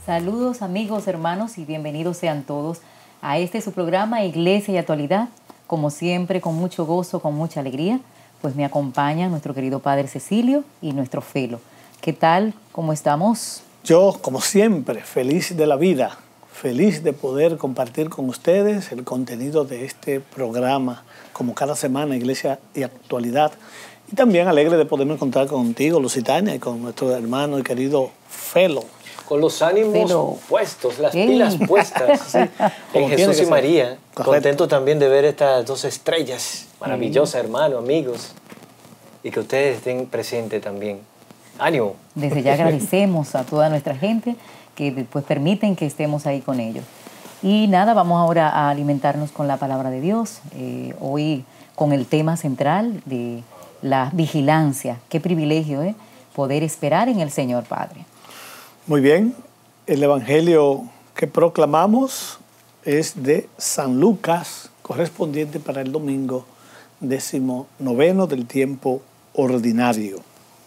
Saludos amigos, hermanos y bienvenidos sean todos a este su programa Iglesia y Actualidad. Como siempre, con mucho gozo, con mucha alegría, pues me acompañan nuestro querido Padre Cecilio y nuestro Felo. ¿Qué tal? ¿Cómo estamos? Yo, como siempre, feliz de la vida, feliz de poder compartir con ustedes el contenido de este programa, como cada semana, Iglesia y Actualidad. Y también alegre de poderme encontrar contigo, Lusitania, y con nuestro hermano y querido Felo. Con los ánimos puestos, las pilas puestas sí, en Jesús y María. Correcto. Contento también de ver estas dos estrellas maravillosas, hermanos, amigos, y que ustedes estén presentes también. ¡Ánimo! Desde ya agradecemos a toda nuestra gente que pues permiten que estemos ahí con ellos. Y nada, vamos ahora a alimentarnos con la palabra de Dios. Hoy con el tema central de la vigilancia. Qué privilegio, poder esperar en el Señor Padre. Muy bien, el evangelio que proclamamos es de San Lucas, correspondiente para el domingo 19 del tiempo ordinario.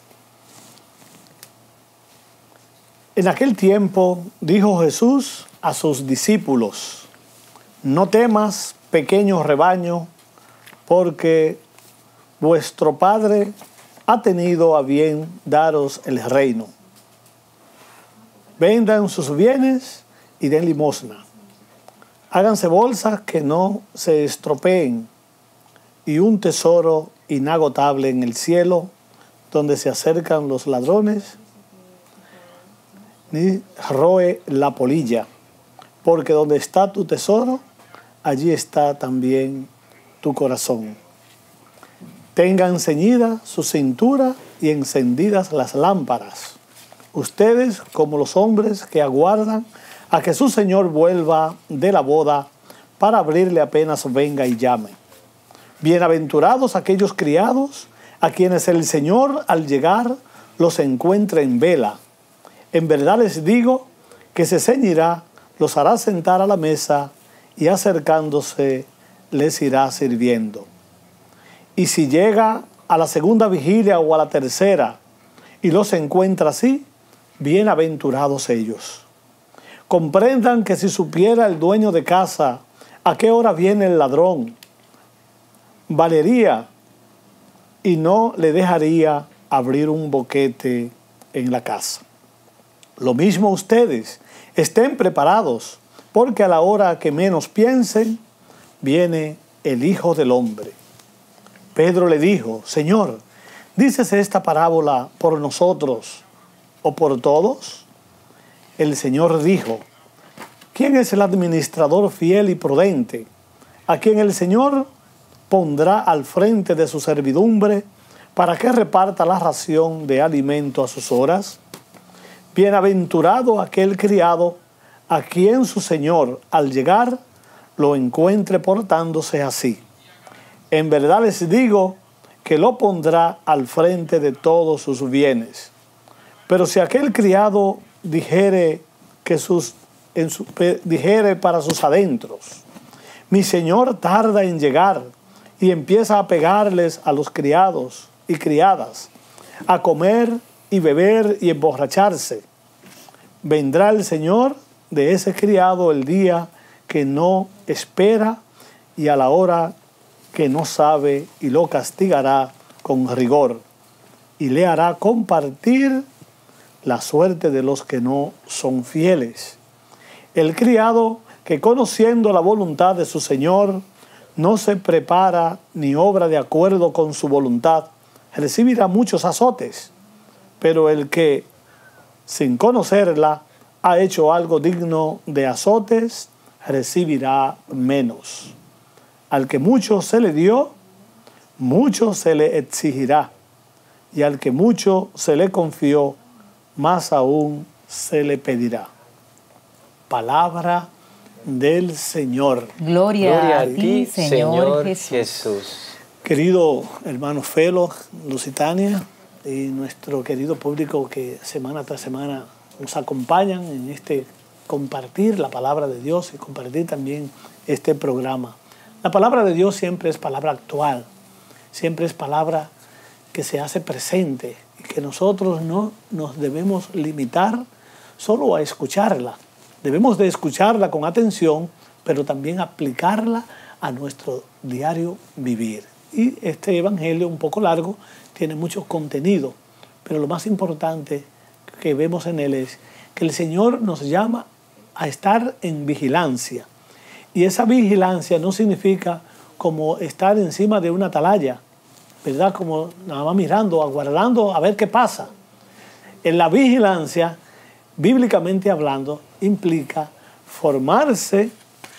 En aquel tiempo dijo Jesús a sus discípulos: no temas, pequeño rebaño, porque vuestro Padre ha tenido a bien daros el reino. Vendan sus bienes y den limosna. Háganse bolsas que no se estropeen y un tesoro inagotable en el cielo, donde se acercan los ladrones ni roe la polilla, porque donde está tu tesoro, allí está también tu corazón. Tengan ceñida su cintura y encendidas las lámparas. Ustedes, como los hombres que aguardan a que su Señor vuelva de la boda para abrirle apenas venga y llame. Bienaventurados aquellos criados a quienes el Señor al llegar los encuentre en vela. En verdad les digo que se ceñirá, los hará sentar a la mesa y acercándose les irá sirviendo. Y si llega a la segunda vigilia o a la tercera y los encuentra así, bienaventurados ellos. Comprendan que si supiera el dueño de casa a qué hora viene el ladrón, valería y no le dejaría abrir un boquete en la casa. Lo mismo ustedes, estén preparados, porque a la hora que menos piensen, viene el Hijo del Hombre. Pedro le dijo: Señor, ¿dices esta parábola por nosotros o por todos? El Señor dijo: ¿quién es el administrador fiel y prudente, a quien el Señor pondrá al frente de su servidumbre para que reparta la ración de alimento a sus horas? Bienaventurado aquel criado a quien su Señor al llegar lo encuentre portándose así. En verdad les digo que lo pondrá al frente de todos sus bienes. Pero si aquel criado dijere para sus adentros: mi señor tarda en llegar, y empieza a pegarles a los criados y criadas, a comer y beber y emborracharse, vendrá el Señor de ese criado el día que no espera y a la hora que no sabe, y lo castigará con rigor y le hará compartir la suerte de los que no son fieles. El criado que, conociendo la voluntad de su Señor, no se prepara ni obra de acuerdo con su voluntad, recibirá muchos azotes. Pero el que, sin conocerla, ha hecho algo digno de azotes, recibirá menos. Al que mucho se le dio, mucho se le exigirá. Y al que mucho se le confió, más aún se le pedirá. Palabra del Señor. Gloria a ti, Señor Jesús. Querido hermano Felo, Lusitania y nuestro querido público que semana tras semana nos acompañan en este compartir la palabra de Dios y compartir también este programa. La palabra de Dios siempre es palabra actual, siempre es palabra que se hace presente y que nosotros no nos debemos limitar solo a escucharla. Debemos de escucharla con atención, pero también aplicarla a nuestro diario vivir. Y este evangelio, un poco largo, tiene mucho contenido, pero lo más importante que vemos en él es que el Señor nos llama a estar en vigilancia. Y esa vigilancia no significa como estar encima de una atalaya, ¿verdad? Como nada más mirando, aguardando a ver qué pasa. En la vigilancia, bíblicamente hablando, implica formarse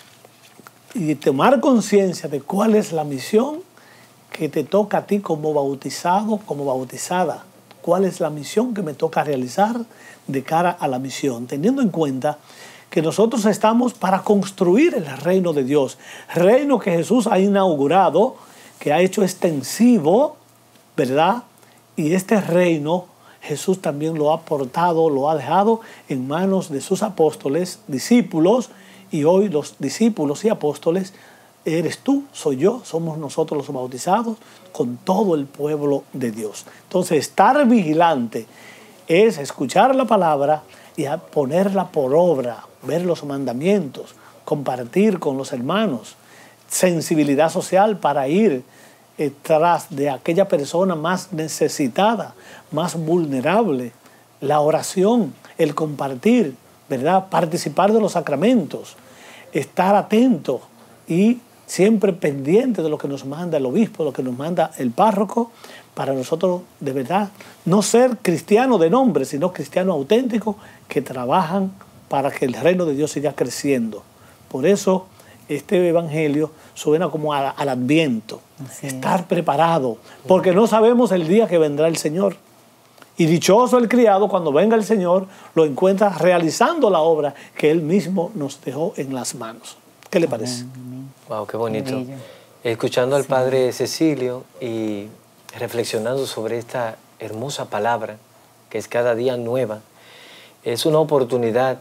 y tomar conciencia de cuál es la misión que te toca a ti como bautizado, como bautizada. ¿Cuál es la misión que me toca realizar de cara a la misión? Teniendo en cuenta que nosotros estamos para construir el reino de Dios. Reino que Jesús ha inaugurado, que ha hecho extensivo, ¿verdad? Y este reino Jesús también lo ha aportado, lo ha dejado en manos de sus apóstoles, discípulos, y hoy los discípulos y apóstoles eres tú, soy yo, somos nosotros los bautizados con todo el pueblo de Dios. Entonces, estar vigilante es escuchar la palabra y ponerla por obra, ver los mandamientos, compartir con los hermanos, sensibilidad social para ir tras de aquella persona más necesitada, más vulnerable, la oración, el compartir, ¿verdad? Participar de los sacramentos, estar atento y siempre pendiente de lo que nos manda el obispo, lo que nos manda el párroco, para nosotros de verdad no ser cristianos de nombre, sino cristianos auténticos que trabajan para que el reino de Dios siga creciendo. Por eso este evangelio suena como al Adviento, estar preparado, porque no sabemos el día que vendrá el Señor. Y dichoso el criado cuando venga el Señor, lo encuentra realizando la obra que Él mismo nos dejó en las manos. ¿Qué le parece? Wow, qué bonito. Escuchando al Padre Cecilio y reflexionando sobre esta hermosa palabra que es cada día nueva, es una oportunidad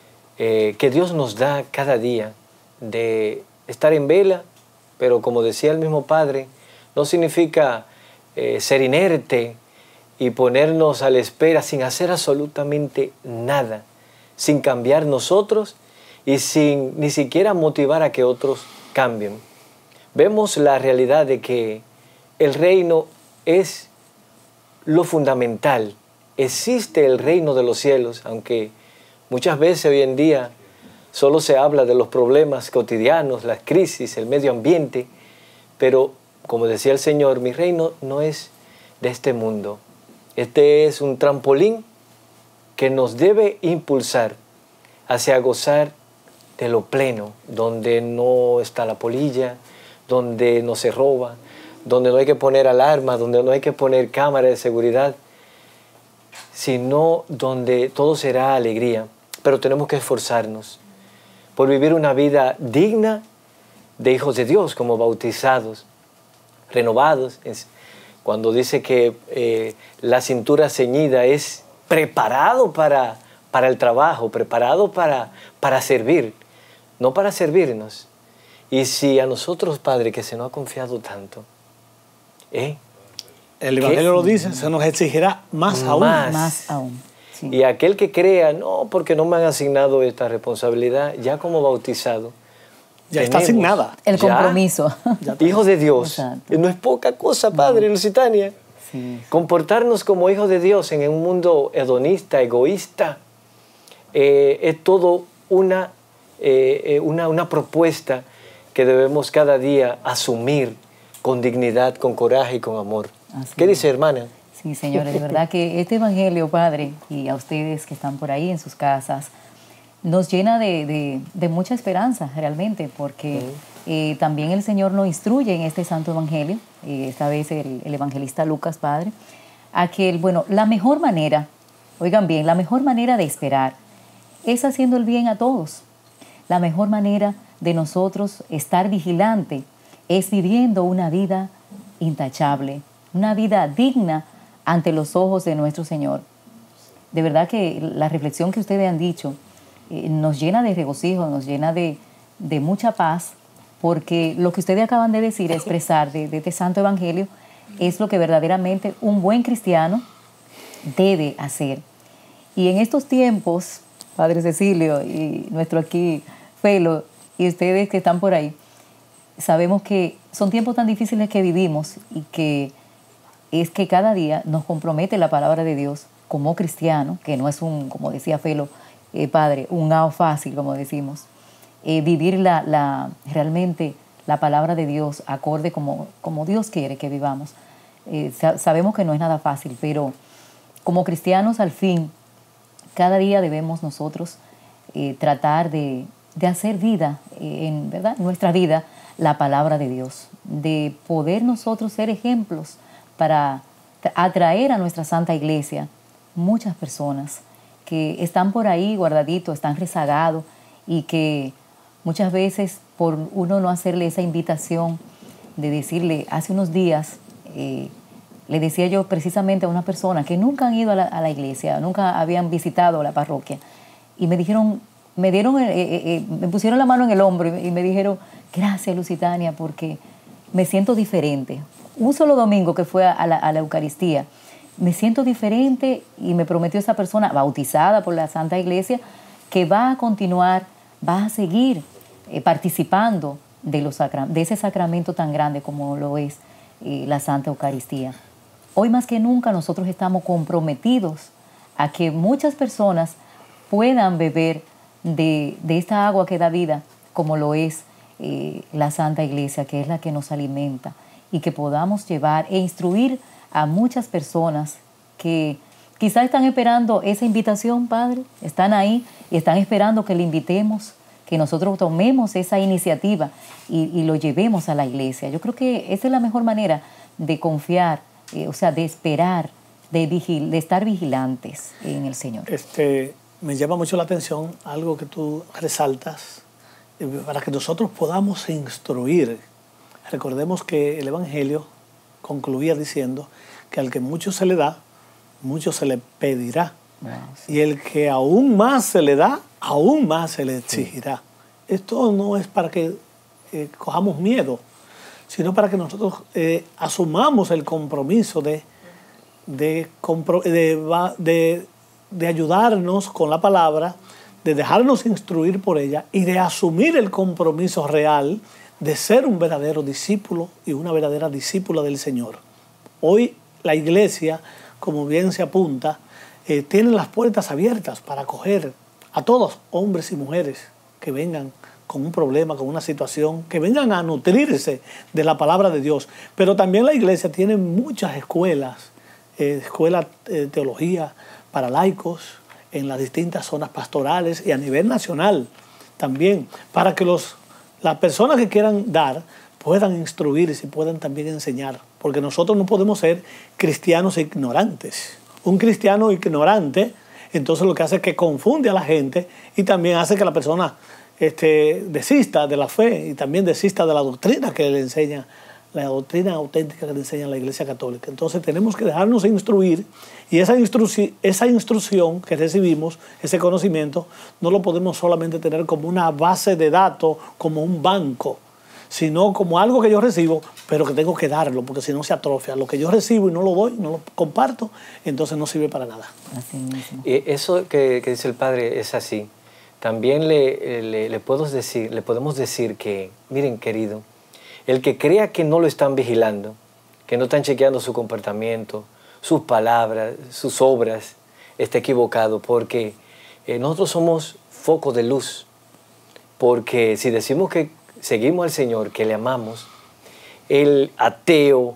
que Dios nos da cada día de estar en vela, pero como decía el mismo Padre, no significa ser inerte y ponernos a la espera sin hacer absolutamente nada, sin cambiar nosotros y sin ni siquiera motivar a que otros cambien. Vemos la realidad de que el reino es lo fundamental. Existe el reino de los cielos, aunque muchas veces hoy en día solo se habla de los problemas cotidianos, las crisis, el medio ambiente, pero como decía el Señor, mi reino no es de este mundo. Este es un trampolín que nos debe impulsar hacia gozar de lo pleno, donde no está la polilla, donde no se roba, donde no hay que poner alarma, donde no hay que poner cámara de seguridad, sino donde todo será alegría. Pero tenemos que esforzarnos por vivir una vida digna de hijos de Dios, como bautizados, renovados. Cuando dice que la cintura ceñida es preparado para el trabajo, preparado para servir, no para servirnos. Y si a nosotros, Padre, que se nos ha confiado tanto, el Evangelio lo dice, se nos exigirá más aún. Más aún. Sí. Y aquel que crea, no, porque no me han asignado esta responsabilidad, ya como bautizado, ya está asignada. El compromiso. Hijos de Dios. Exacto. No es poca cosa, Padre, Lusitania. Sí. Comportarnos como hijos de Dios en un mundo hedonista, egoísta, es todo una propuesta que debemos cada día asumir con dignidad, con coraje y con amor. Así ¿Qué dice, hermana? Sí, señores, de verdad que este evangelio, Padre, y a ustedes que están por ahí en sus casas, nos llena de mucha esperanza realmente, porque también el Señor nos instruye en este santo evangelio, esta vez el evangelista Lucas, Padre, a que, bueno, la mejor manera, oigan bien, la mejor manera de esperar es haciendo el bien a todos. La mejor manera de nosotros estar vigilante es viviendo una vida intachable, una vida digna ante los ojos de nuestro Señor. De verdad que la reflexión que ustedes han dicho nos llena de regocijo, nos llena de mucha paz, porque lo que ustedes acaban de decir, expresar de este santo evangelio, es lo que verdaderamente un buen cristiano debe hacer. Y en estos tiempos Padre Cecilio y nuestro aquí Felo y ustedes que están por ahí, sabemos que son tiempos tan difíciles que vivimos y que es que cada día nos compromete la palabra de Dios como cristiano, que no es un, como decía Felo, Padre, un gao fácil, como decimos, vivir realmente la palabra de Dios acorde como Dios quiere que vivamos. Sabemos que no es nada fácil, pero como cristianos al fin, cada día debemos nosotros tratar de hacer vida, ¿verdad? En nuestra vida, la palabra de Dios, de poder nosotros ser ejemplos para atraer a nuestra Santa Iglesia muchas personas que están por ahí guardaditos, están rezagados y que muchas veces por uno no hacerle esa invitación de decirle, hace unos días le decía yo precisamente a una persona que nunca han ido a la iglesia, nunca habían visitado la parroquia y me dijeron, me pusieron la mano en el hombro y me dijeron, gracias Lusitania porque me siento diferente. Un solo domingo que fue a la Eucaristía, me siento diferente y me prometió esa persona bautizada por la Santa Iglesia que va a continuar, va a seguir participando de ese sacramento tan grande como lo es la Santa Eucaristía. Hoy más que nunca nosotros estamos comprometidos a que muchas personas puedan beber de esta agua que da vida, como lo es la Santa Iglesia, que es la que nos alimenta, y que podamos llevar e instruir a muchas personas que quizás están esperando esa invitación, Padre, están ahí y están esperando que le invitemos, que nosotros tomemos esa iniciativa y lo llevemos a la iglesia. Yo creo que esa es la mejor manera de confiar, o sea, de esperar, de estar vigilantes en el Señor. Me llama mucho la atención algo que tú resaltas, para que nosotros podamos instruir. Recordemos que el Evangelio concluía diciendo que al que mucho se le da, mucho se le pedirá. Wow, sí. Y el que aún más se le da, aún más se le exigirá. Sí. Esto no es para que cojamos miedo, sino para que nosotros asumamos el compromiso de ayudarnos con la palabra, de dejarnos instruir por ella y de asumir el compromiso real de ser un verdadero discípulo y una verdadera discípula del Señor. Hoy la iglesia, como bien se apunta, tiene las puertas abiertas para acoger a todos, hombres y mujeres, que vengan con un problema, con una situación, que vengan a nutrirse de la palabra de Dios. Pero también la iglesia tiene muchas escuelas, escuelas de teología para laicos en las distintas zonas pastorales y a nivel nacional también, para que las personas que quieran dar puedan instruirse y puedan también enseñar, porque nosotros no podemos ser cristianos ignorantes. Un cristiano ignorante, entonces lo que hace es que confunde a la gente y también hace que la persona desista de la fe y también desista de la doctrina que le enseña, la doctrina auténtica que le enseña la Iglesia Católica. Entonces tenemos que dejarnos instruir y esa instrucción que recibimos, ese conocimiento, no lo podemos solamente tener como una base de datos, como un banco, sino como algo que yo recibo, pero que tengo que darlo, porque si no se atrofia. Lo que yo recibo y no lo doy, no lo comparto, entonces no sirve para nada. Así mismo. Y eso que dice el Padre es así. También le podemos decir que, miren querido, el que crea que no lo están vigilando, que no están chequeando su comportamiento, sus palabras, sus obras, está equivocado, porque nosotros somos foco de luz. Porque si decimos que seguimos al Señor, que le amamos, el ateo,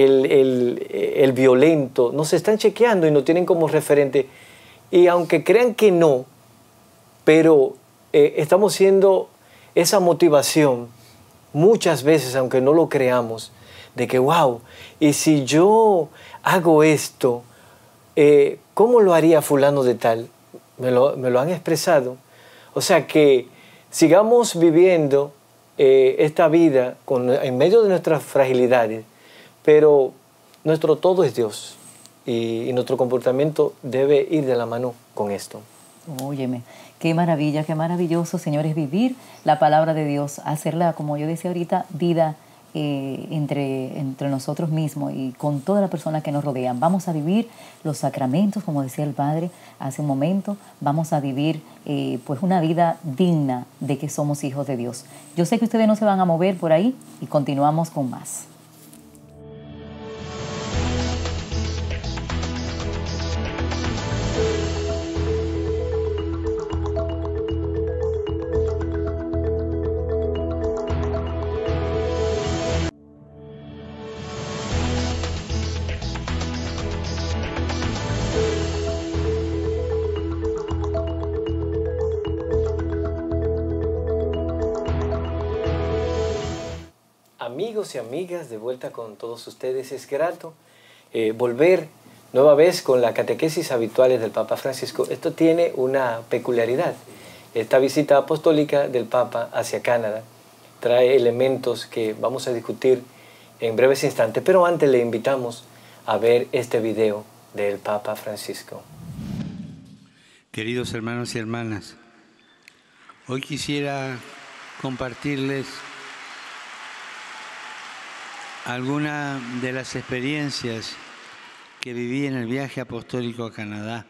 el violento, nos están chequeando y nos tienen como referente. Y aunque crean que no, pero estamos siendo esa motivación muchas veces, aunque no lo creamos, de que wow, y si yo hago esto, ¿cómo lo haría fulano de tal? Me lo han expresado. O sea que sigamos viviendo esta vida en medio de nuestras fragilidades, pero nuestro todo es Dios y nuestro comportamiento debe ir de la mano con esto. Óyeme, qué maravilla, qué maravilloso, Señor, es vivir la palabra de Dios, hacerla, como yo decía ahorita, vida entre nosotros mismos y con todas las personas que nos rodean. Vamos a vivir los sacramentos, como decía el Padre hace un momento. Vamos a vivir pues una vida digna de que somos hijos de Dios. Yo sé que ustedes no se van a mover por ahí y continuamos con más. Amigos y amigas, de vuelta con todos ustedes. Es grato volver nueva vez con la catequesis habituales del Papa Francisco. Esto tiene una peculiaridad. Esta visita apostólica del Papa hacia Canadá trae elementos que vamos a discutir en breves instantes, pero antes le invitamos a ver este video del Papa Francisco. Queridos hermanos y hermanas, hoy quisiera compartirles algunas de las experiencias que viví en el viaje apostólico a Canadá.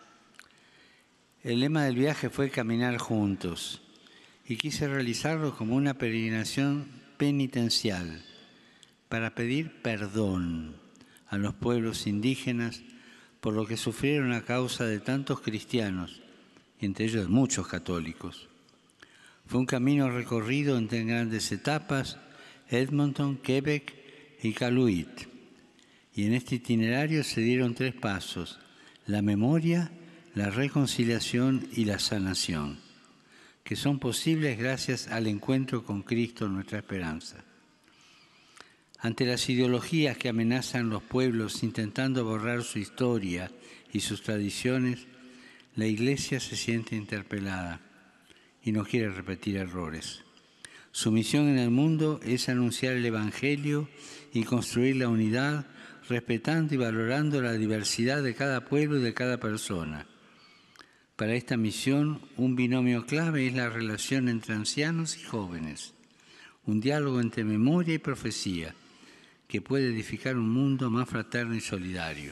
El lema del viaje fue caminar juntos y quise realizarlo como una peregrinación penitencial para pedir perdón a los pueblos indígenas por lo que sufrieron a causa de tantos cristianos, entre ellos muchos católicos. Fue un camino recorrido en grandes etapas: Edmonton, Quebec y Iqaluit. Y en este itinerario se dieron 3 pasos: la memoria, la reconciliación y la sanación, que son posibles gracias al encuentro con Cristo, nuestra esperanza. Ante las ideologías que amenazan los pueblos intentando borrar su historia y sus tradiciones, la Iglesia se siente interpelada y no quiere repetir errores. Su misión en el mundo es anunciar el Evangelio y construir la unidad, respetando y valorando la diversidad de cada pueblo y de cada persona. Para esta misión, un binomio clave es la relación entre ancianos y jóvenes, un diálogo entre memoria y profecía, que puede edificar un mundo más fraterno y solidario.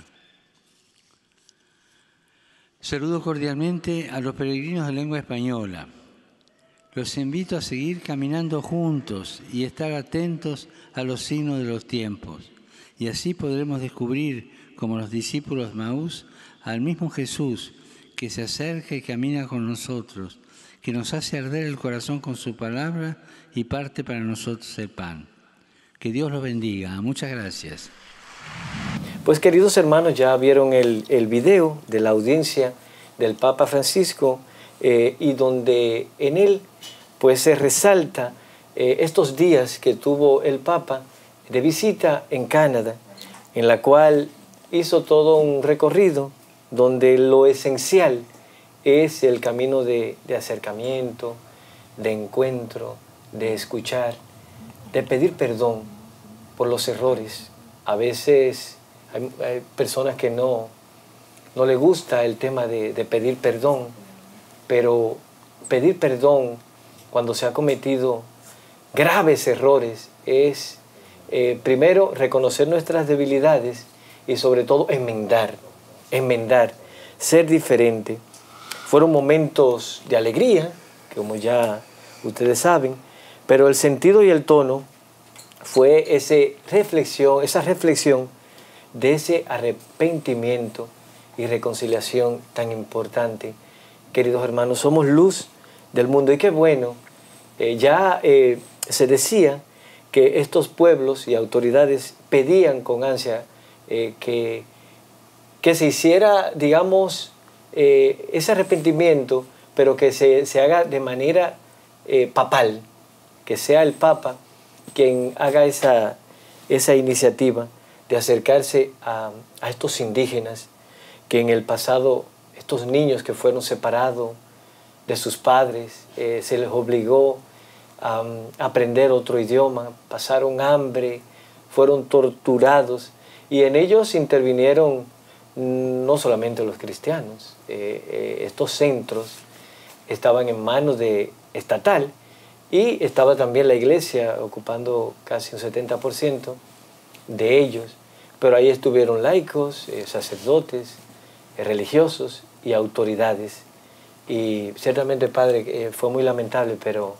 Saludo cordialmente a los peregrinos de lengua española. Los invito a seguir caminando juntos y estar atentos a los signos de los tiempos. Y así podremos descubrir, como los discípulos Maús, al mismo Jesús que se acerca y camina con nosotros, que nos hace arder el corazón con su palabra y parte para nosotros el pan. Que Dios los bendiga. Muchas gracias. Pues queridos hermanos, ya vieron el video de la audiencia del Papa Francisco y donde en él pues se resalta estos días que tuvo el Papa de visita en Canadá, en la cual hizo todo un recorrido donde lo esencial es el camino de acercamiento, de encuentro, de escuchar, de pedir perdón por los errores. A veces hay personas que no les gusta el tema de pedir perdón, pero pedir perdón cuando se ha cometido graves errores es primero reconocer nuestras debilidades y sobre todo enmendar, ser diferente. Fueron momentos de alegría, como ya ustedes saben, pero el sentido y el tono fue esa reflexión de ese arrepentimiento y reconciliación tan importante. Queridos hermanos, somos luz del mundo y qué bueno, se decía que estos pueblos y autoridades pedían con ansia que se hiciera, digamos, ese arrepentimiento, pero que se haga de manera papal, que sea el Papa quien haga esa iniciativa de acercarse a estos indígenas que en el pasado, estos niños que fueron separados de sus padres, se les obligó a aprender otro idioma, pasaron hambre, fueron torturados y en ellos intervinieron no solamente los cristianos. Estos centros estaban en manos estatal Y estaba también la iglesia ocupando casi un 70% de ellos, pero ahí estuvieron laicos, sacerdotes, religiosos y autoridades. Y ciertamente, Padre, fue muy lamentable, pero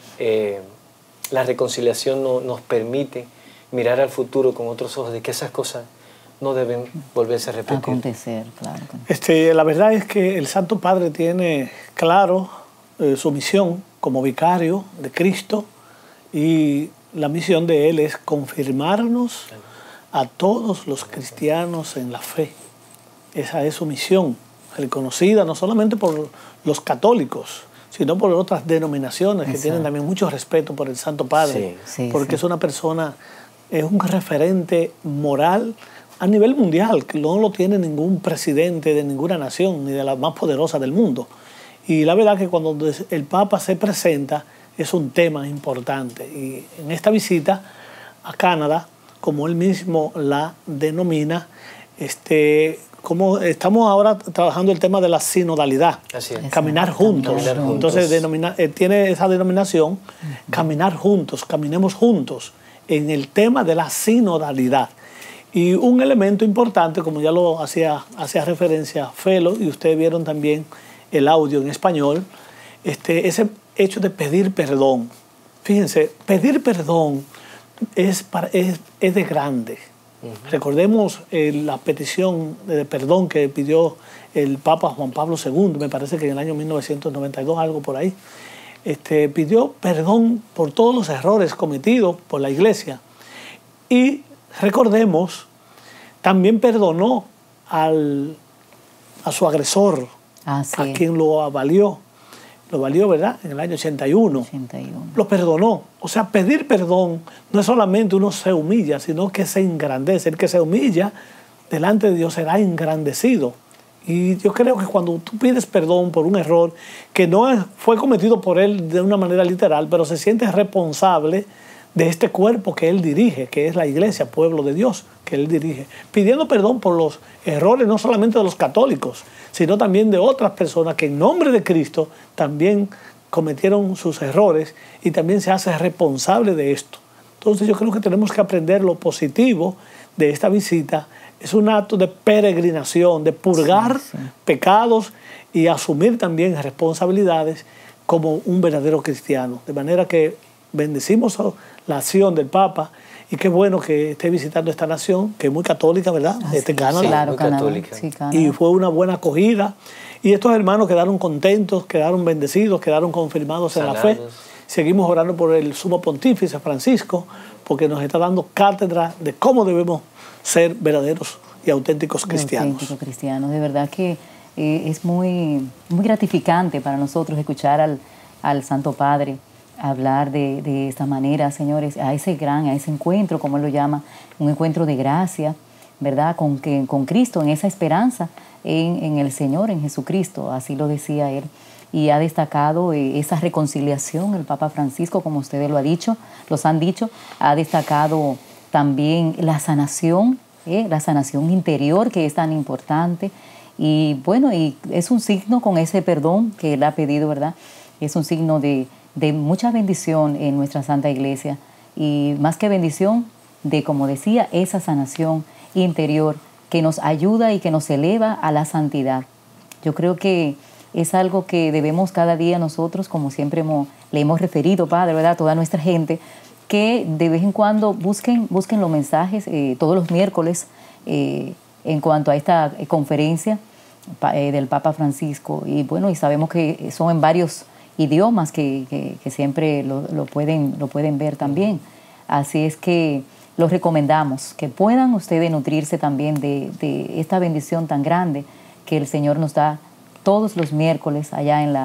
la reconciliación nos permite mirar al futuro con otros ojos de que esas cosas no deben volverse a repetir. Acontecer, claro. La verdad es que el Santo Padre tiene claro su misión como vicario de Cristo, y la misión de él es confirmarnos a todos los cristianos en la fe. Esa es su misión, reconocida no solamente por los católicos, sino por otras denominaciones que tienen también mucho respeto por el Santo Padre, porque es una persona, es un referente moral a nivel mundial, que no lo tiene ningún presidente de ninguna nación, ni de la más poderosa del mundo. Y la verdad que cuando el Papa se presenta es un tema importante. Y en esta visita a Canadá, como él mismo la denomina, como estamos ahora trabajando el tema de la sinodalidad, caminar juntos. Entonces tiene esa denominación, caminar juntos, caminemos juntos, en el tema de la sinodalidad. Y un elemento importante, como ya lo hacía referencia Felo, y ustedes vieron también el audio en español, ese hecho de pedir perdón. Fíjense, pedir perdón es de grande. Recordemos la petición de perdón que pidió el Papa Juan Pablo II, me parece que en el año 1992, algo por ahí. Pidió perdón por todos los errores cometidos por la Iglesia. Y recordemos, también perdonó a su agresor, a quien lo valió, ¿verdad? En el año 81. Lo perdonó. O sea, pedir perdón no es solamente uno se humilla, sino que se engrandece. El que se humilla delante de Dios será engrandecido. Y yo creo que cuando tú pides perdón por un error que no fue cometido por él de una manera literal, pero se siente responsable de este cuerpo que él dirige, que es la iglesia, pueblo de Dios, que él dirige, pidiendo perdón por los errores no solamente de los católicos, sino también de otras personas que en nombre de Cristo también cometieron sus errores, y también se hace responsable de esto. Entonces yo creo que tenemos que aprender lo positivo de esta visita. Es un acto de peregrinación, de purgar pecados y asumir también responsabilidades como un verdadero cristiano. De manera que bendecimos la acción del Papa, y qué bueno que esté visitando esta nación, que es muy católica, ¿verdad? Canadá. Claro, muy católica. Canadá. Y fue una buena acogida. Y estos hermanos quedaron contentos, quedaron bendecidos, quedaron confirmados en la fe. Seguimos orando por el Sumo Pontífice Francisco, porque nos está dando cátedra de cómo debemos ser verdaderos y auténticos cristianos. De verdad que es muy gratificante para nosotros escuchar al Santo Padre hablar de esta manera, señores, a ese encuentro, como él lo llama, un encuentro de gracia, ¿verdad? Con Cristo, en esa esperanza, en el Señor, en Jesucristo, así lo decía él. Y ha destacado esa reconciliación, el Papa Francisco, como ustedes los han dicho, ha destacado también la sanación interior, que es tan importante. Y bueno, y es un signo con ese perdón que él ha pedido, ¿verdad? Es un signo de mucha bendición en nuestra Santa Iglesia, y más que bendición, de, como decía, esa sanación interior que nos ayuda y que nos eleva a la santidad. Yo creo que es algo que debemos cada día nosotros, como siempre le hemos referido, Padre, ¿verdad?, a toda nuestra gente, que de vez en cuando busquen los mensajes todos los miércoles en cuanto a esta conferencia del Papa Francisco. Y bueno, y sabemos que son en varios idiomas que siempre lo pueden ver también. Así es que los recomendamos, que puedan ustedes nutrirse también de esta bendición tan grande que el Señor nos da todos los miércoles allá en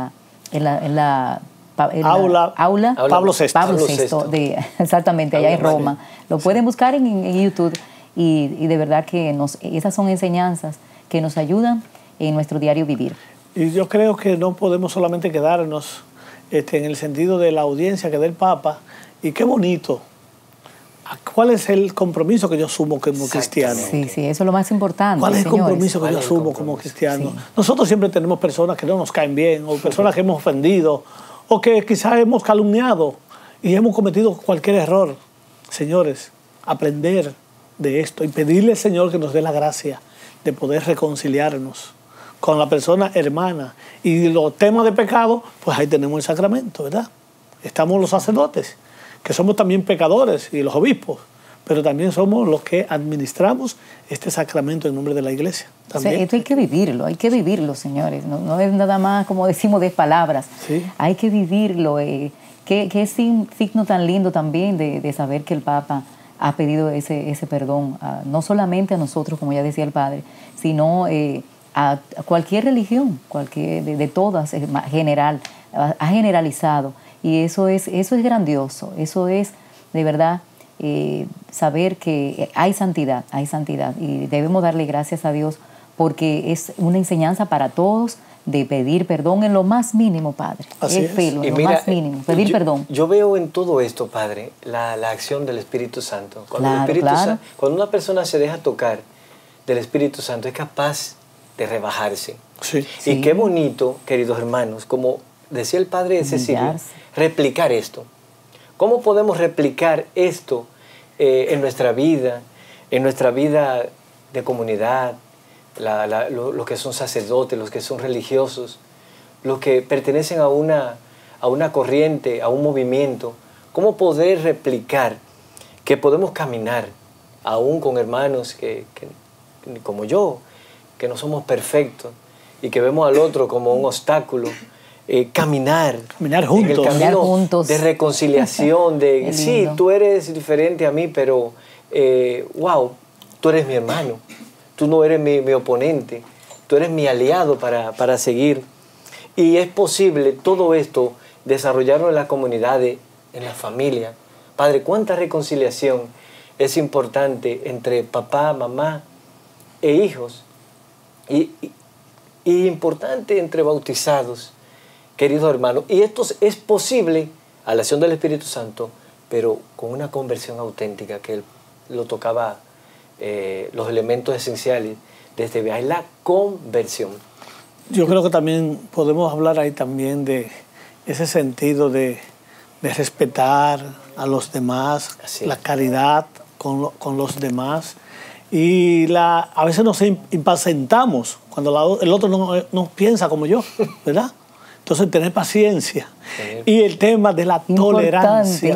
la aula Pablo VI, exactamente, allá en Roma. Lo pueden buscar en YouTube, y de verdad que esas son enseñanzas que nos ayudan en nuestro diario vivir. Y yo creo que no podemos solamente quedarnos en el sentido de la audiencia que da el Papa. Y qué bonito. ¿Cuál es el compromiso que yo asumo como cristiano? Sí, eso es lo más importante. ¿Cuál es el compromiso que yo asumo como cristiano? Sí. Nosotros siempre tenemos personas que no nos caen bien, o personas que hemos ofendido, o que quizás hemos calumniado y hemos cometido cualquier error. Señores, aprender de esto y pedirle al Señor que nos dé la gracia de poder reconciliarnos con la persona hermana. Y los temas de pecado, pues ahí tenemos el sacramento, ¿verdad? Estamos los sacerdotes, que somos también pecadores, y los obispos, pero también somos los que administramos este sacramento en nombre de la Iglesia. También. O sea, esto hay que vivirlo, señores. No es nada más, como decimos, de palabras. Sí. Hay que vivirlo. Que es signo tan lindo también de saber que el Papa ha pedido ese perdón, no solamente a nosotros, como ya decía el Padre, sino a cualquier religión, de todas, general, ha generalizado. Y eso es grandioso, eso es de verdad saber que hay santidad, y debemos darle gracias a Dios porque es una enseñanza para todos de pedir perdón en lo más mínimo, Padre. Así es. En lo más mínimo, pedir perdón. Yo veo en todo esto, Padre, la acción del Espíritu Santo. Claro. Cuando una persona se deja tocar del Espíritu Santo, es capaz de rebajarse. Sí. Y qué bonito, queridos hermanos, como decía el Padre Cecilio, replicar esto. ¿Cómo podemos replicar esto en nuestra vida de comunidad? Los que son sacerdotes, los que son religiosos, los que pertenecen a una corriente, a un movimiento. ¿Cómo poder replicar que podemos caminar aún con hermanos que como yo, que no somos perfectos y que vemos al otro como un obstáculo? Caminar juntos, en el camino de reconciliación, de sí, tú eres diferente a mí, pero wow, tú eres mi hermano, tú no eres mi oponente, tú eres mi aliado para seguir. Y es posible todo esto desarrollarlo en la comunidad, en la familia. Padre, cuánta reconciliación es importante entre papá, mamá e hijos, y importante entre bautizados, queridos hermanos. Y esto es posible a la acción del Espíritu Santo, pero con una conversión auténtica, que él lo tocaba, los elementos esenciales de este viaje, la conversión. Yo creo que también podemos hablar ahí también de ese sentido de respetar a los demás, la caridad con los demás. Y a veces nos impacientamos cuando el otro no piensa como yo, ¿verdad? Entonces, tener paciencia. Y el tema de la tolerancia.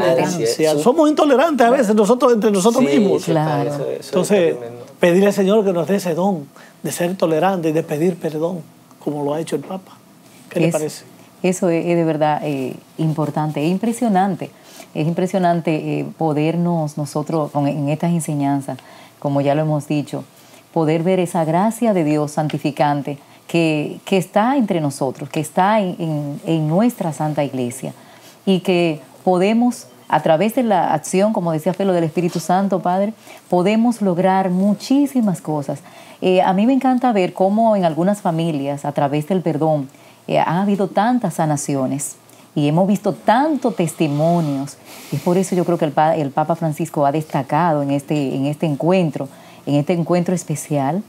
Somos intolerantes a veces entre nosotros mismos. Claro. Entonces, pedirle al Señor que nos dé ese don de ser tolerante y de pedir perdón, como lo ha hecho el Papa. ¿Qué le parece? Eso es de verdad importante, es impresionante. Es impresionante podernos nosotros, en estas enseñanzas, como ya lo hemos dicho, poder ver esa gracia de Dios santificante que está entre nosotros, que está en nuestra Santa Iglesia, y que podemos, a través de la acción, como decía Felo, del Espíritu Santo, Padre, podemos lograr muchísimas cosas. A mí me encanta ver cómo en algunas familias, a través del perdón, ha habido tantas sanaciones y hemos visto tantos testimonios. Y por eso yo creo que el Papa Francisco ha destacado en este encuentro especial,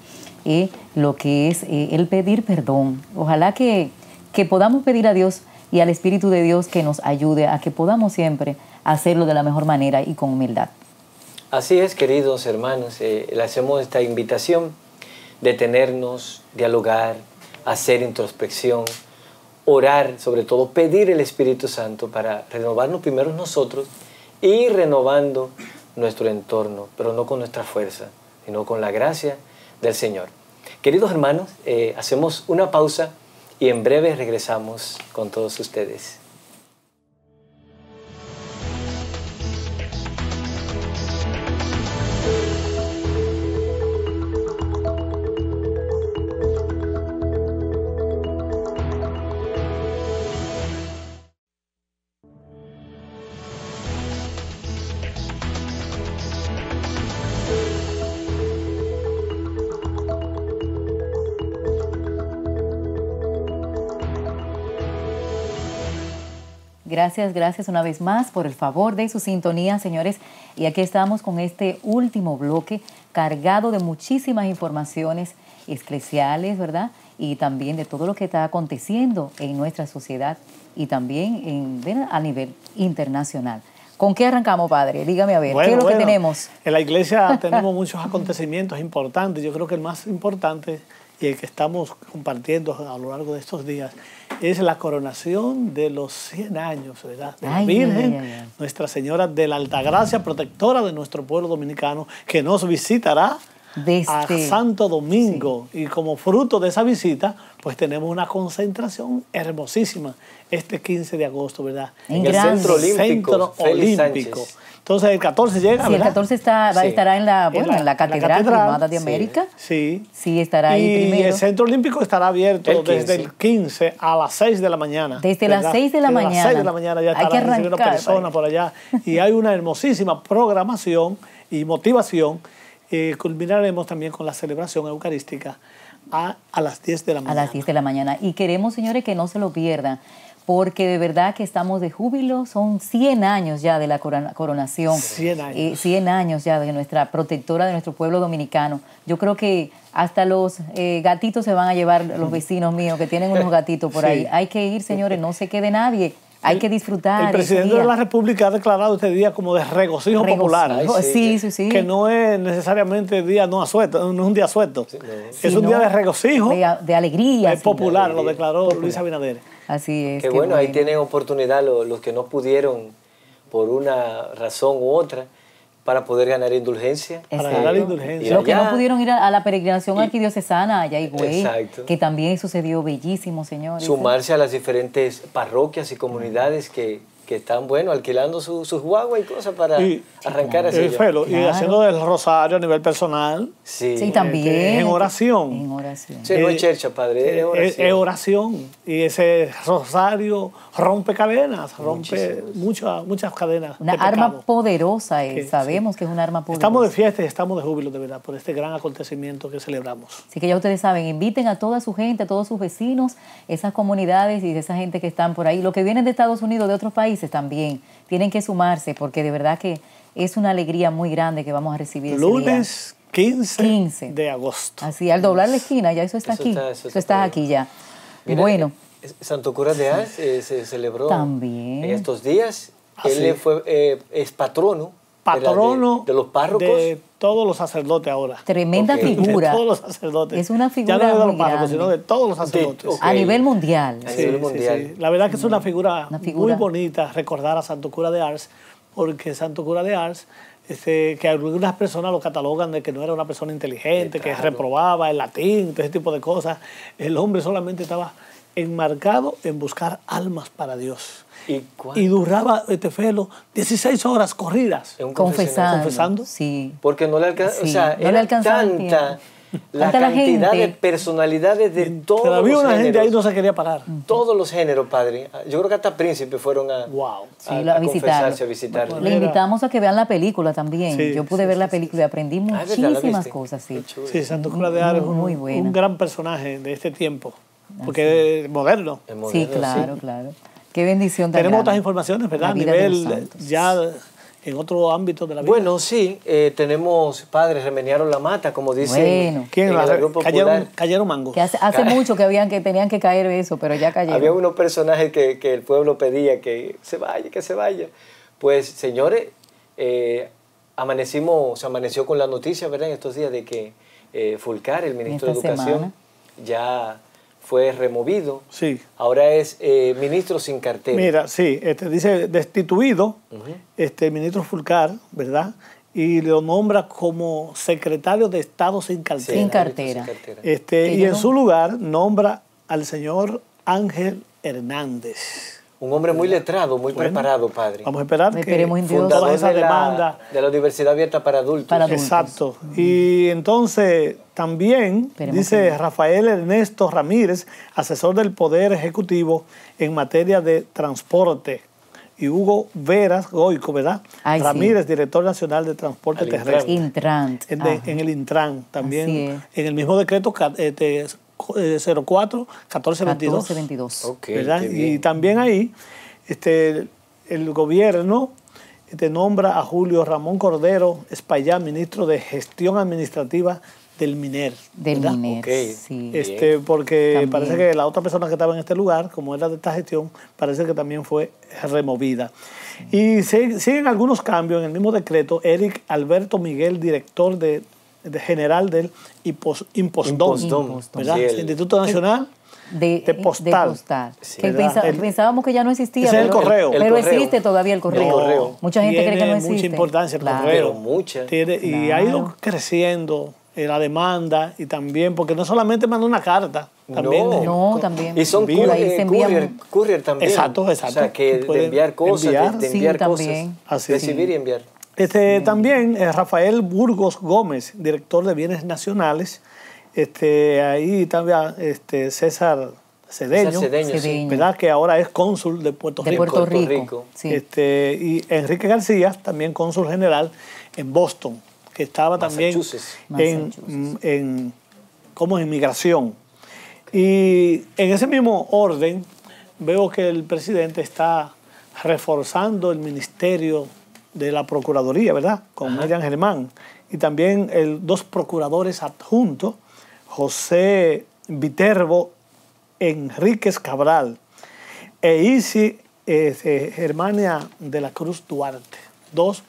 lo que es el pedir perdón. Ojalá que podamos pedir a Dios y al Espíritu de Dios que nos ayude a que podamos siempre hacerlo de la mejor manera y con humildad. Así es, queridos hermanos, le hacemos esta invitación, detenernos, dialogar, hacer introspección, orar, sobre todo pedir el Espíritu Santo para renovarnos primero nosotros y renovando nuestro entorno, pero no con nuestra fuerza, sino con la gracia del Señor. Queridos hermanos, hacemos una pausa y en breve regresamos con todos ustedes. Gracias una vez más por el favor de su sintonía, señores. Y aquí estamos con este último bloque cargado de muchísimas informaciones eclesiales, ¿verdad? y también de todo lo que está aconteciendo en nuestra sociedad y también a nivel internacional. ¿Con qué arrancamos, padre? Dígame a ver, ¿qué es lo que tenemos? En la iglesia tenemos muchos acontecimientos importantes. Yo creo que el más importante y el que estamos compartiendo a lo largo de estos días es la coronación de los 100 años, ¿verdad? De la Virgen, Nuestra Señora de la Altagracia, protectora de nuestro pueblo dominicano, que nos visitará a Santo Domingo. Sí. Y como fruto de esa visita, pues tenemos una concentración hermosísima este 15 de agosto, ¿verdad? En el Centro Olímpico. Entonces el 14 llega, sí, ¿verdad? El 14 estará en la Catedral Primada de América. Sí. Sí, estará ahí primero. Y el Centro Olímpico estará abierto desde el 15 a las 6 de la mañana. Desde las 6 de la mañana. Desde las 6 de la mañana ya estarán recibiendo personas por allá. Y hay una hermosísima programación y motivación. Culminaremos también con la celebración eucarística a las 10 de la mañana. A las 10 de la mañana. Y queremos, señores, que no se lo pierdan, porque de verdad que estamos de júbilo. Son 100 años ya de la coronación. 100 años. 100 años ya de nuestra protectora, de nuestro pueblo dominicano. Yo creo que hasta los gatitos se van a llevar los vecinos míos, que tienen unos gatitos por ahí. Hay que ir, señores, no se quede nadie. Hay que disfrutar. El presidente de la República ha declarado este día como de regocijo popular. Sí. Que no es necesariamente día no es un día suelto. Es un día de regocijo. De alegría. Es popular, lo declaró Luis Abinader. Así es. Qué bueno, ahí tienen oportunidad los que no pudieron por una razón u otra para poder ganar indulgencia. Para ganar indulgencia. Los que no pudieron ir a la peregrinación arquidiocesana allá en Higüey, que también sucedió bellísimo, señores. Sumarse a las diferentes parroquias y comunidades que están, alquilando sus guaguas y cosas para arrancar hacia allá. Y haciendo el rosario a nivel personal. Sí, también. En oración. En oración. Sí, no es chercha, padre, es oración. Y ese rosario rompe cadenas, rompe muchas cadenas. Una arma poderosa, sabemos que es una arma poderosa. Estamos de fiesta y estamos de júbilo, de verdad, por este gran acontecimiento que celebramos. Así que ya ustedes saben, inviten a toda su gente, a todos sus vecinos, esas comunidades y esa gente que están por ahí. Los que vienen de Estados Unidos, de otros países también, tienen que sumarse, porque de verdad que es una alegría muy grande que vamos a recibir ese lunes 15 de agosto. Así, al doblar la esquina, ya eso está aquí. Eso está aquí ya. Mira, bueno. Santo Cura de Ars se celebró también en estos días. Él es patrono de los párrocos. De todos los sacerdotes ahora. Tremenda figura. De todos los sacerdotes. Es una figura ya no de los párrocos, grande, sino de todos los sacerdotes. A nivel mundial. A nivel mundial. Sí. La verdad que es una figura muy bonita recordar a Santo Cura de Ars, porque Santo Cura de Ars, que algunas personas lo catalogan de que no era una persona inteligente, que reprobaba el latín, todo ese tipo de cosas. El hombre solamente estaba enmarcado en buscar almas para Dios. Y duraba, Felo, 16 horas corridas. Confesando. Sí. Porque no le alcanzaba. Sí, o sea, no le alcanzaba tanta la cantidad de personalidades de todos los géneros. Había una gente ahí no se quería parar. Todos los géneros, padre. Yo creo que hasta príncipes fueron a visitarlo. Le invitamos a que vean la película también. Yo pude ver la película y aprendí muchísimas cosas. Sí, Santo Cura de Ars es un gran personaje de este tiempo. Porque es moderno. Sí, claro. Qué bendición tan Tenemos grande. otras informaciones, ¿verdad? A nivel ya en otro ámbito de la vida. Bueno, sí. Tenemos padres, remeniaron la mata, como dicen. ¿Quién? Cayeron mangos. Que hace mucho que tenían que caer eso, pero ya cayeron. Había unos personajes que el pueblo pedía que se vaya. Pues, señores, se amaneció con la noticia, ¿verdad? En estos días de que Fulcar, el ministro de Educación, ya fue removido. Sí. Ahora es ministro sin cartera. Mira, sí, dice destituido el ministro Fulcar, ¿verdad? Y lo nombra como secretario de Estado sin cartera. Sin cartera. Y en su lugar nombra al señor Ángel Hernández. Un hombre muy letrado, muy preparado, padre. Vamos a esperar que fundador esa demanda de la Universidad Abierta para Adultos. Exacto. Y entonces también dice Rafael Ernesto Ramírez, asesor del Poder Ejecutivo en materia de transporte. Y Hugo Veras Goico, ¿verdad? Ramírez, director nacional de transporte terrestre. Intran. En el Intran. También en el mismo decreto 04-1422. Okay, y también ahí el gobierno nombra a Julio Ramón Cordero Espaillá, ministro de Gestión Administrativa del MINER. Del ¿verdad? MINER, Okay. sí. Porque También. parece que la otra persona que estaba en este lugar, como era de esta gestión, parece que también fue removida. Y siguen algunos cambios en el mismo decreto. Eric Alberto Miguel, director general del Impostón, ¿verdad? Sí, el Instituto Nacional de Postal. Sí, que pensábamos que ya no existía. Ese es el correo. Pero El correo. existe todavía el correo. El correo. Mucha gente cree que no Tiene existe. mucha importancia el Claro. correo. Pero mucha. Y ha ido creciendo la demanda y también, porque no solamente manda una carta, también. No, también. Y son Por ahí se envía courier también. Exacto. O sea, que de enviar cosas, enviar. de enviar Sí, cosas, también. Así es. recibir y enviar. También Rafael Burgos Gómez, director de Bienes Nacionales. Ahí también César Cedeño, ¿verdad? Que ahora es cónsul de Puerto Rico. Puerto Rico. Sí. Y Enrique García, también cónsul general en Boston, que estaba también como en migración. Y en ese mismo orden veo que el presidente está reforzando el ministerio de la Procuraduría, ¿verdad? Con Miriam Germán. Y también dos procuradores adjuntos, José Viterbo Enríquez Cabral e Isi Germania de la Cruz Duarte. Dos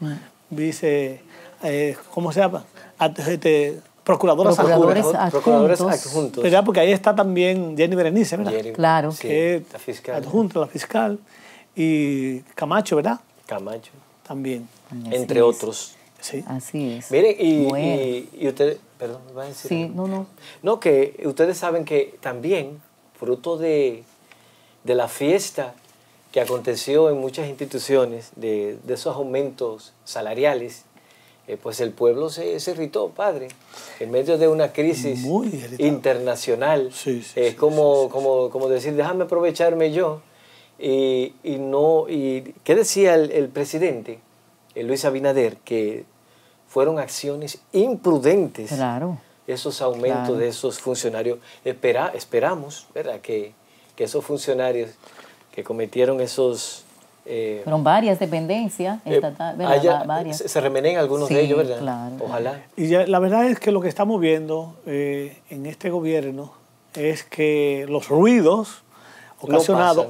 ¿cómo se llama? Procuradores adjuntos. ¿Verdad? Porque ahí está también Jenny Berenice, ¿verdad? Claro. Que es la fiscal. Adjunta, la fiscal. Y Camacho, ¿verdad? Camacho. También. Entre otros. Sí. Así es. Miren, y ustedes, perdón, ¿me van a decir? Sí, no. No, que ustedes saben que también, fruto de la fiesta que aconteció en muchas instituciones, de esos aumentos salariales, pues el pueblo se irritó, padre, en medio de una crisis internacional. Es como decir, déjame aprovecharme yo. ¿Qué decía el presidente, Luis Abinader? Que fueron acciones imprudentes. Claro. Esos aumentos de esos funcionarios. Esperamos, ¿verdad? Que esos funcionarios que cometieron esos... Fueron varias dependencias varias. Se remenen algunos de ellos, ¿verdad? Claro. Ojalá. Y la verdad es que lo que estamos viendo en este gobierno es que los ruidos ocasionados,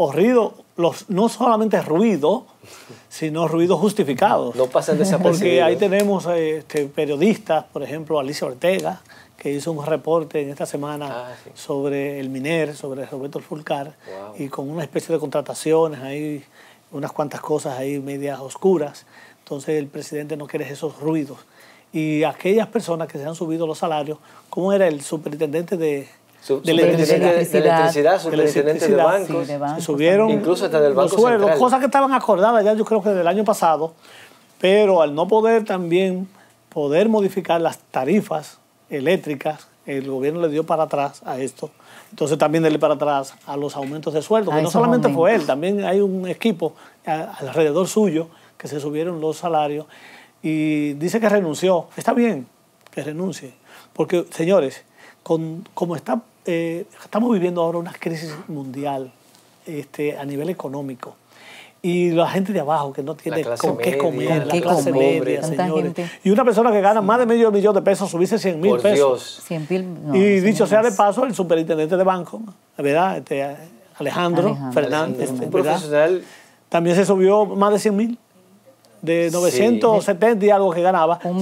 no solamente ruido, sino ruidos justificados. No pasan desapercibidos. Porque ahí tenemos periodistas, por ejemplo, Alicia Ortega, que hizo un reporte en esta semana sobre el MINER, sobre Roberto Fulcar, y con una especie de contrataciones ahí, unas cuantas cosas ahí medias oscuras. Entonces el presidente no quiere esos ruidos. Y aquellas personas que se han subido los salarios, ¿cómo era el superintendente de electricidad, superintendente de bancos? Se subieron incluso hasta del Banco sueldos, Central. cosas que estaban acordadas ya yo creo que del año pasado, pero al no poder modificar las tarifas eléctras, el gobierno le dio para atrás a esto. Entonces también le para atrás a los aumentos de sueldo, que no solamente fue él, también hay un equipo alrededor suyo que se subieron los salarios y dice que renunció. Está bien que renuncie, porque señores, como estamos viviendo ahora una crisis mundial a nivel económico, y la gente de abajo que no tiene con qué comer, la clase media, señores. Y una persona que gana más de $500,000 de pesos, subirse 100,000 pesos. 100,000, y dicho sea de paso, el superintendente de banco, ¿verdad? Alejandro Fernández, un profesional. También se subió más de 100,000. De 970 y algo que ganaba, a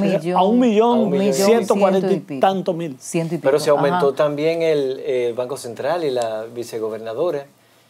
1,140,000 y tantos mil. Pero se aumentó también el Banco Central y la vicegobernadora.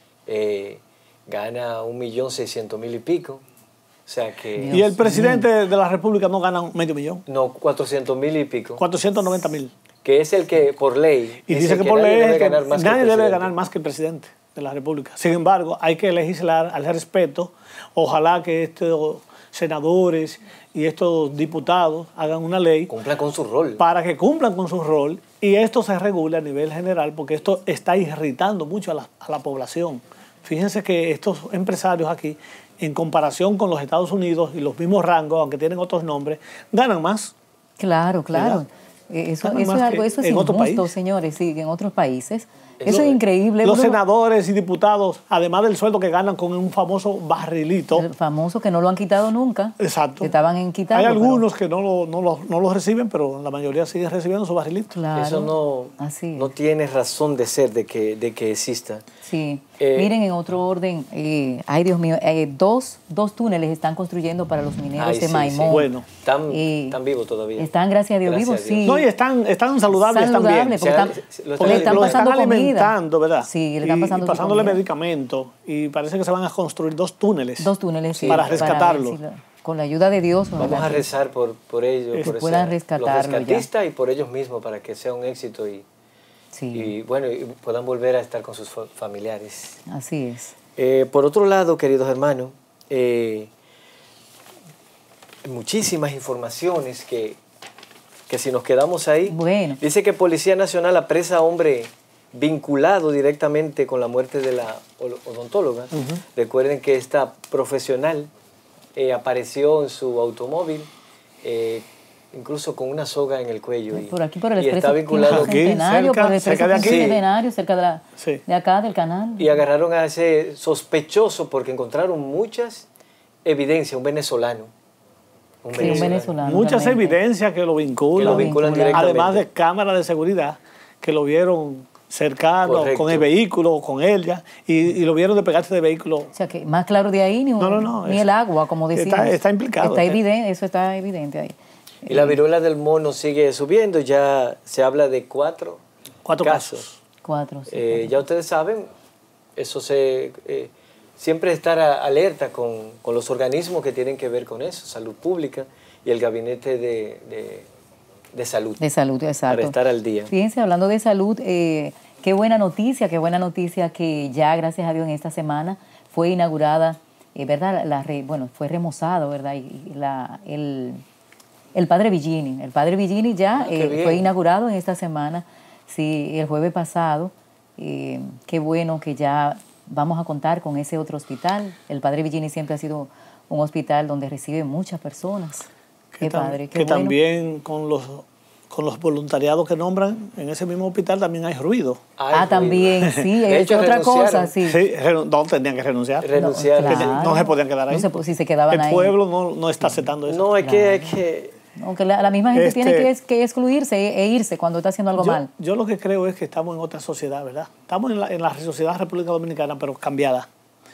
Gana 1,600,000 y pico. O sea que... Y el presidente de la República no gana $500,000. No, 400,000 y pico. 490,000. Que es el que, por ley... Y dice que por ley nadie debe ganar más que el presidente de la República. Sin embargo, hay que legislar al respecto. Ojalá que estos senadores y estos diputados hagan una ley. Cumplan con su rol. Para que cumplan con su rol y esto se regule a nivel general, porque esto está irritando mucho a la población. Fíjense que estos empresarios aquí, en comparación con los Estados Unidos y los mismos rangos, aunque tienen otros nombres, ganan más. Claro. Eso es injusto, señores, sí, en otros países. Eso es increíble. Los senadores y diputados, además del sueldo que ganan con un famoso barrilito. El famoso que no lo han quitado nunca. Exacto. Que estaban en quitarlo. Hay algunos que no lo reciben, pero la mayoría siguen recibiendo su barrilito. Claro. Eso no tiene razón de ser de que exista. Sí. Miren, en otro orden, ay Dios mío, dos túneles están construyendo para los mineros de Maimón. Sí. Bueno. Están vivos todavía. Están, gracias a Dios, vivos, sí. No, y están saludables también. Porque le están pasando alimentando, ¿verdad? Sí, le están pasando pasándole medicamentos. Y parece que se van a construir 2 túneles. 2 túneles, sí. Para rescatarlo. Con la ayuda de Dios. Vamos a rezar por ellos, por puedan rescatarlo, los rescatistas y por ellos mismos para que sea un éxito y puedan volver a estar con sus familiares. Así es. Por otro lado, queridos hermanos, muchísimas informaciones que si nos quedamos ahí, dice que Policía Nacional apresa a hombre vinculado directamente con la muerte de la odontóloga. Recuerden que esta profesional apareció en su automóvil, incluso con una soga en el cuello. Por aquí, por el y está vinculado cerca de aquí. Cerca de acá, del canal. Y agarraron a ese sospechoso porque encontraron muchas evidencias, un venezolano. Un venezolano. Muchas evidencias que lo vinculan directamente. Además de cámaras de seguridad que lo vieron cercano, con el vehículo, con ella, y lo vieron despegarse del vehículo. O sea, que más claro de ahí ni el agua, como decíamos. Está implicado. Eso está evidente ahí. Y la viruela del mono sigue subiendo, ya se habla de 4 casos. 4, sí. Ya ustedes saben, eso siempre estar alerta con los organismos que tienen que ver con eso, salud pública y el gabinete de salud. De salud, exacto. Para estar al día. Fíjense, hablando de salud, qué buena noticia que ya, gracias a Dios, en esta semana fue inaugurada, ¿verdad? Fue remozado, ¿verdad? El Padre Villini ya fue inaugurado en esta semana, sí, el jueves pasado. Qué bueno que ya vamos a contar con ese otro hospital. El Padre Villini siempre ha sido un hospital donde recibe muchas personas. Qué padre, qué bueno. También con los voluntariados que nombran en ese mismo hospital también hay ruido. También, sí, es otra cosa, sí. No, tenían que renunciar. Claro. No se podían quedar ahí. Si se quedaban ahí. El pueblo no está aceptando eso. No, hay que aunque la misma gente tiene que excluirse e irse cuando está haciendo algo mal. Yo lo que creo es que estamos en otra sociedad, ¿verdad? Estamos en la sociedad de la República Dominicana, pero cambiada.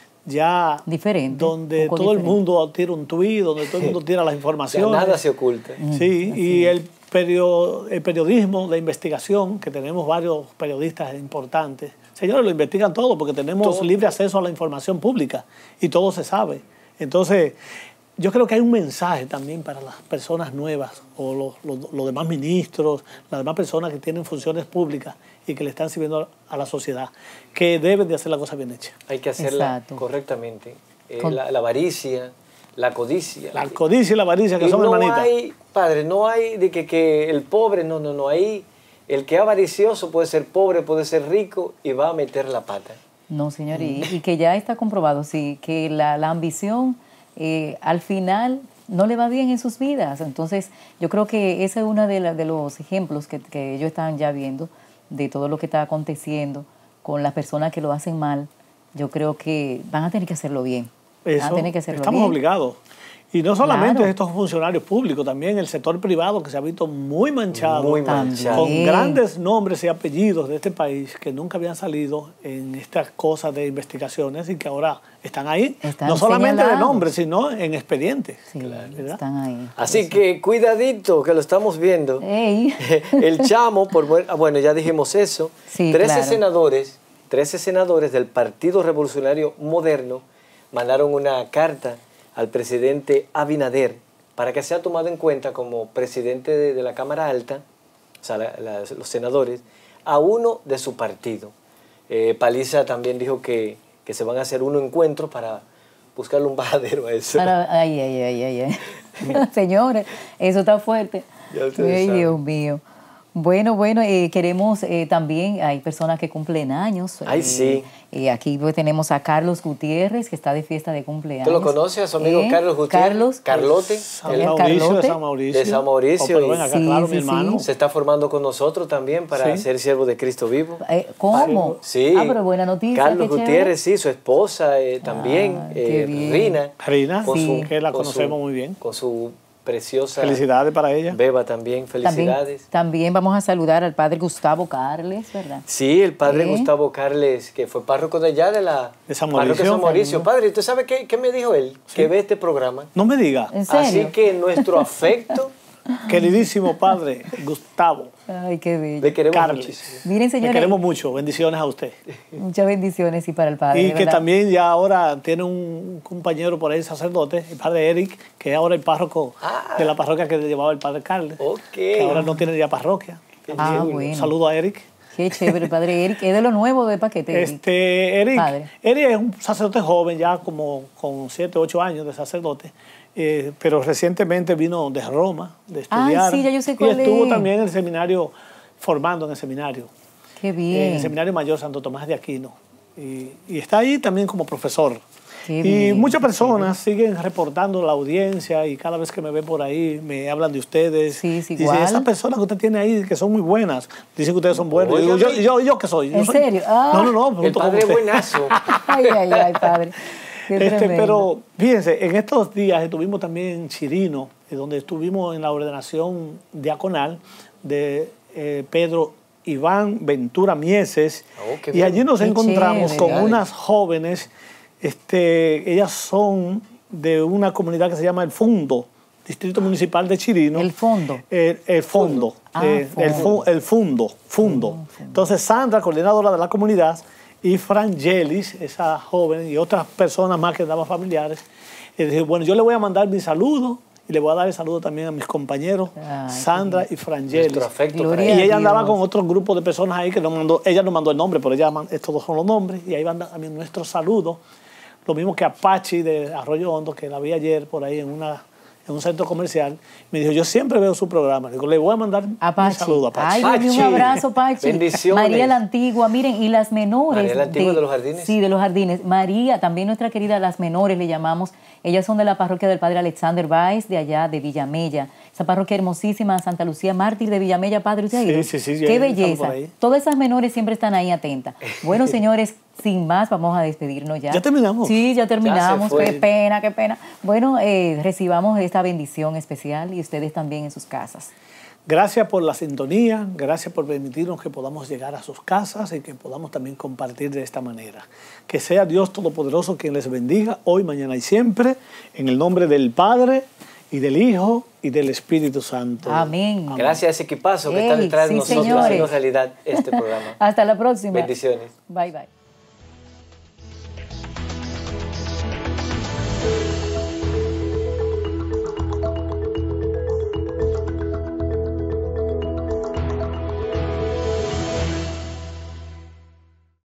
Ya diferente, donde todo el mundo tira un tuit, donde todo el mundo tira las informaciones. Ya nada se oculta. Sí, y el periodismo de investigación, que tenemos varios periodistas importantes. Señores, lo investigan todo porque tenemos libre acceso a la información pública y todo se sabe. Entonces, yo creo que hay un mensaje también para las personas nuevas o los demás ministros, las demás personas que tienen funciones públicas y que le están sirviendo a la sociedad, que deben de hacer la cosa bien hecha. Hay que hacerla correctamente. La avaricia, la codicia. La codicia y la avaricia, que son hermanitas. Padre, no hay de que el pobre, no hay. El que es avaricioso puede ser pobre, puede ser rico y va a meter la pata. No, señor, y que ya está comprobado, sí, que la ambición al final no le va bien en sus vidas. Entonces, yo creo que ese es uno de los ejemplos que ellos están ya viendo de todo lo que está aconteciendo con las personas que lo hacen mal. Yo creo que van a tener que hacerlo bien. Estamos obligados. Y no solamente estos funcionarios públicos, también el sector privado que se ha visto muy manchado, con grandes nombres y apellidos de este país que nunca habían salido en estas cosas de investigaciones y que ahora están ahí, no solamente de nombres, sino en expedientes. Sí, están ahí. Así que cuidadito, que lo estamos viendo. El chamo, bueno, ya dijimos eso, sí, 13 senadores del Partido Revolucionario Moderno mandaron una carta al presidente Abinader para que sea tomado en cuenta como presidente de la Cámara Alta, o sea, los senadores, a uno de su partido. Paliza también dijo que se van a hacer unos encuentros para buscarle un bajadero a eso. Ay. Señores, eso está fuerte. Ay, Dios mío. Bueno, queremos también, hay personas que cumplen años. Ay, sí. Aquí pues, tenemos a Carlos Gutiérrez, que está de fiesta de cumpleaños. ¿Tú lo conoces, a su amigo Carlos Gutiérrez? Carlote. De San Mauricio. De San Mauricio. Pero ven acá, sí, claro, mi hermano. Se está formando con nosotros también para ser siervo de Cristo vivo. ¿Cómo? Sí. Pero buena noticia. Carlos Gutiérrez, sí, su esposa también, Rina. Rina, que la conocemos muy bien. Con su preciosa. Felicidades para ella. Beba también, felicidades. También vamos a saludar al padre Gustavo Carles, ¿verdad? Sí, el padre Gustavo Carles, que fue párroco de allá de San Mauricio. Parroquia San Mauricio. Padre, ¿usted sabe qué me dijo él? Sí. Que ve este programa. No me diga. ¿En serio? Así que nuestro afecto. Queridísimo padre Gustavo. Ay, qué bello. Le queremos Carles. muchísimo. Miren, señores. Le queremos mucho. Bendiciones a usted. Muchas bendiciones y para el padre. Y que también ya ahora tiene un compañero por ahí, sacerdote, el padre Eric, que es ahora el párroco de la parroquia que llevaba el padre Carles. Que ahora no tiene ya parroquia. Bueno. Un saludo a Eric. Qué chévere, el padre Eric. Es de lo nuevo de paquete. Eric es un sacerdote joven, ya como con 7, 8 años de sacerdote. Pero recientemente vino de Roma de estudiar. Sí, ya yo sé cuál y estuvo también en el seminario, formando en el seminario. Qué bien. En el Seminario Mayor Santo Tomás de Aquino. Y está ahí también como profesor. Qué bien, muchas personas siguen reportando la audiencia y cada vez que me ven por ahí me hablan de ustedes. Sí, Dicen, igual. esas personas que usted tiene ahí que son muy buenas. Dicen que ustedes son buenos. Y digo, ¿yo qué soy? ¿En serio? No. El padre es buenazo. Ay, padre. Pero fíjense, en estos días estuvimos también en Chirino, donde estuvimos en la ordenación diaconal de Pedro Iván Ventura Mieses. Y allí nos encontramos con unas jóvenes. Ellas son de una comunidad que se llama El Fundo, Distrito Municipal de Chirino. ¿El Fondo? El Fondo. El Fundo. Entonces, Sandra, coordinadora de la comunidad, y Frangelis, esa joven, y otras personas más que daban familiares, y dije, bueno, yo le voy a mandar mi saludo y le voy a dar el saludo también a mis compañeros, Sandra y Frangelis. Y ella andaba con otro grupo de personas ahí que ella no mandó el nombre, pero estos son los nombres, y ahí van también nuestros saludos. Lo mismo que Apache de Arroyo Hondo, que la vi ayer por ahí en un centro comercial. Me dijo, yo siempre veo su programa. Digo, le voy a mandar un saludo a Apache. Ay, un abrazo, Pachi. Bendiciones. María la Antigua, miren, y las menores. María la Antigua de los Jardines. Sí, de los Jardines. María, también nuestra querida Las Menores, le llamamos. Ellas son de la parroquia del padre Alexander Baez, de allá, de Villamella. Esa parroquia hermosísima, Santa Lucía Mártir de Villamella, padre. ¿Usted ha ido? Sí. Qué belleza. Todas esas menores siempre están ahí atentas. Bueno, señores, sin más, vamos a despedirnos ya. ¿Ya terminamos? Sí, ya terminamos. Qué pena. Bueno, recibamos esta bendición especial y ustedes también en sus casas. Gracias por la sintonía, gracias por permitirnos que podamos llegar a sus casas y que podamos también compartir de esta manera. Que sea Dios Todopoderoso quien les bendiga hoy, mañana y siempre, en el nombre del Padre y del Hijo y del Espíritu Santo. Amén. Gracias a ese equipazo que está detrás de nosotros haciendo realidad este programa. Hasta la próxima. Bendiciones. Bye.